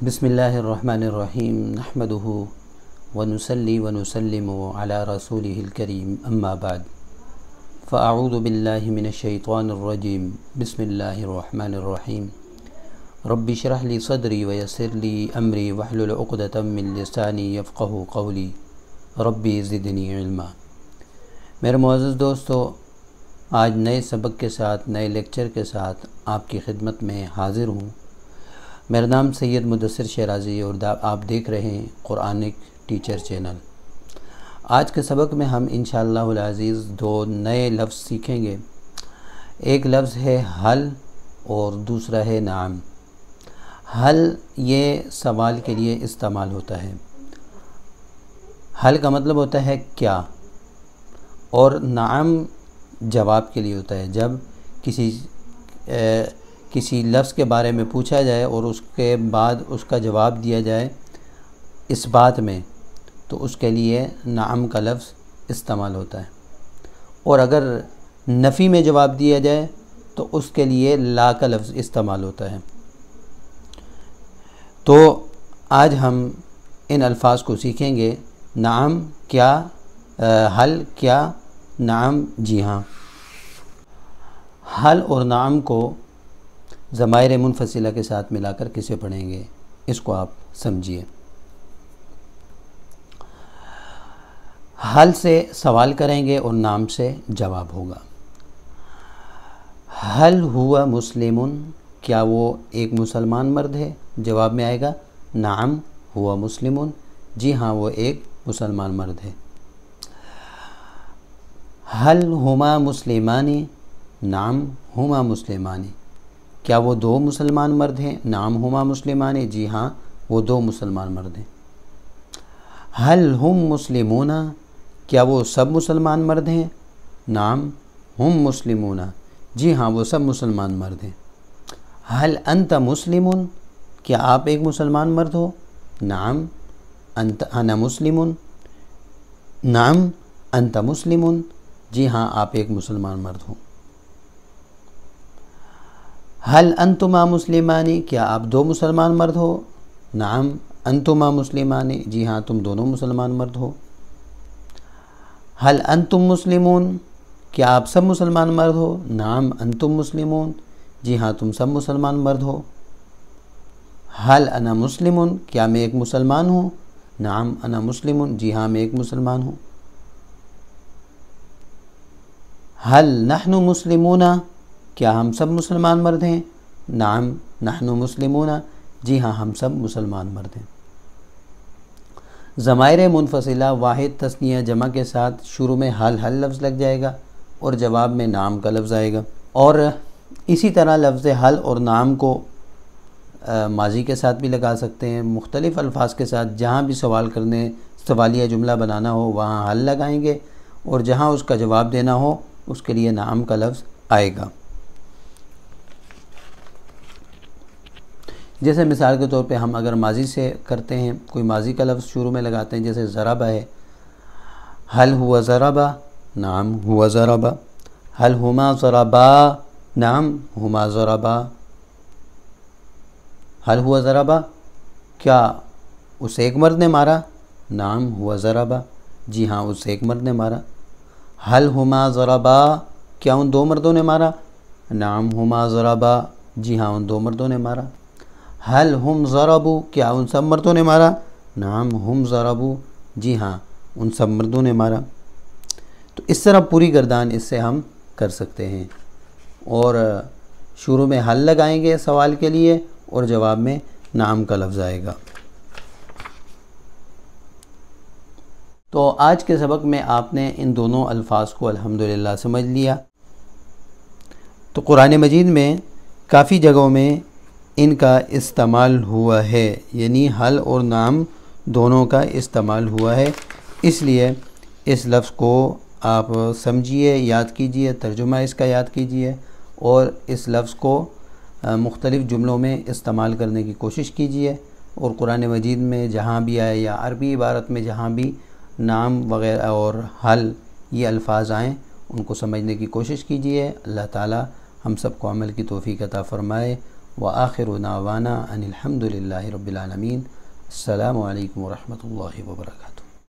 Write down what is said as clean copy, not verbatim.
بسم اللہ الرحمن الرحیم نحمدہ ونصلی ونسلم علی رسولہ الکریم اما بعد فاعوذ باللہ من الشیطان الرجیم بسم اللہ الرحمن الرحیم رب اشرح لی صدری ویسر لی امری واحلل عقدۃ من لسانی یفقہوا قولی ربی زدنی علما۔ میرے معزز دوستو، آج نئے سبق کے ساتھ، نئے لیکچر کے ساتھ آپ کی خدمت میں حاضر ہوں۔ میرا نام سید مدثر شیرازی اور آپ دیکھ رہے ہیں قرآنک ٹیچر چینل۔ آج کے سبق میں ہم انشاءاللہ العزیز دو نئے لفظ سیکھیں گے۔ ایک لفظ ہے حل اور دوسرا ہے نعم۔ حل یہ سوال کے لیے استعمال ہوتا ہے۔ حل کا مطلب ہوتا ہے کیا، اور نعم جواب کے لیے ہوتا ہے۔ جب کسی لفظ کے بارے میں پوچھا جائے اور اس کے بعد اس کا جواب دیا جائے اس بات میں، تو اس کے لیے نعم کا لفظ استعمال ہوتا ہے، اور اگر نفی میں جواب دیا جائے تو اس کے لیے لا کا لفظ استعمال ہوتا ہے۔ تو آج ہم ان الفاظ کو سیکھیں گے۔ نعم کیا، حل کیا، نعم جی ہاں۔ حل اور نعم کو ضمائر منفصلہ کے ساتھ ملا کر کسے پڑھیں گے، اس کو آپ سمجھیے۔ حل سے سوال کریں گے اور نعم سے جواب ہوگا۔ حل ہوا مسلم، کیا وہ ایک مسلمان مرد ہے؟ جواب میں آئے گا نعم ہوا مسلم، جی ہاں وہ ایک مسلمان مرد ہے۔ حل ہما مسلمانی، نعم ہما مسلمانی، کیا وہ دو مسلمان مرد ہیں؟ نعم ہما مسلمان، جی ہاں وہ دو مسلمان مرد ہیں۔ حل ہم مسلمون، کیا وہ سب مسلمان مرد ہیں؟ نعم ہم مسلمون، جی ہاں وہ سب مسلمان مرد ہیں۔ حل انت مسلم، کیا آپ ایک مسلمان مرد ہو؟ نعم انت انا مسلم، نعم انت مسلم، جی ہاں آپ ایک مسلمان مرد ہو۔ حل انتما مسلمانی، کیا آپ دو مسلمان مرد ہو؟ نعم انتما مسلمانی، جی ہاں تم دونوں مسلمان مرد ہو۔ حل انتم مسلمون، کیا آپ سب مسلمان مرد ہو؟ نعم انتم مسلمون، جی ہاں تم سب مسلمان مرد ہو۔ حل انا مسلم، کیا میں ایک مسلمان ہوں؟ نعم انا مسلم، جی ہاں میں ایک مسلمان ہوں۔ حل نحن مسلمون، کیا ہم سب مسلمان مرد ہیں؟ نعم نحن مسلمون، جی ہاں ہم سب مسلمان مرد ہیں۔ ضمائر منفصلہ واحد تثنیہ جمع کے ساتھ شروع میں حل لفظ لگ جائے گا اور جواب میں نعم کا لفظ آئے گا، اور اسی طرح لفظ حل اور نعم کو ماضی کے ساتھ بھی لگا سکتے ہیں۔ مختلف الفاظ کے ساتھ جہاں بھی سوالیہ جملہ بنانا ہو وہاں حل لگائیں گے، اور جہاں اس کا جواب دینا ہو اس کے لیے نعم کا لفظ آئے گا۔ جیسے مثال کے طور پہ ہم اگر ماضی سے کرتے ہیں، کوئی ماضی کا لفظ شروع میں لگاتے ہیں، جیسے ضربہ ہے، حل ہوا ضربہ، نعم ہوا ضربہ۔ حل ہما ضربا، نعم ہما ضربا۔ حل ہوا ضربہ، کیا اس ایک مرد نے مارا؟ نعم ہوا ضربہ، جی ہاں اس ایک مرد نے مارا۔ حل ہما ضربا، کیا ان دو مردوں نے مارا؟ نعم ہما ضربا، جی ہاں ان دو مردوں نے مارا۔ حل ہم ضربوا، کیا ان سب مردوں نے مارا؟ نعم ہم ضربوا، جی ہاں ان سب مردوں نے مارا۔ تو اس طرح پوری گردان اس سے ہم کر سکتے ہیں، اور شروع میں حل لگائیں گے سوال کے لیے اور جواب میں نعم کا لفظ آئے گا۔ تو آج کے سبق میں آپ نے ان دونوں الفاظ کو الحمدللہ سمجھ لیا۔ تو قرآن مجید میں کافی جگہوں میں ان کا استعمال ہوا ہے، یعنی حل اور نعم دونوں کا استعمال ہوا ہے۔ اس لیے اس لفظ کو آپ سمجھیے، یاد کیجئے، ترجمہ اس کا یاد کیجئے، اور اس لفظ کو مختلف جملوں میں استعمال کرنے کی کوشش کیجئے، اور قرآن مجید میں جہاں بھی آئے یا عربی عبارت میں جہاں بھی نعم وغیرہ اور حل یہ الفاظ آئیں ان کو سمجھنے کی کوشش کیجئے۔ اللہ تعالی ہم سب کو عمل کی توفیق عطا فرمائے۔ وآخر دعوانا ان الحمد للہ رب العالمین۔ السلام علیکم ورحمۃ اللہ وبرکاتہ۔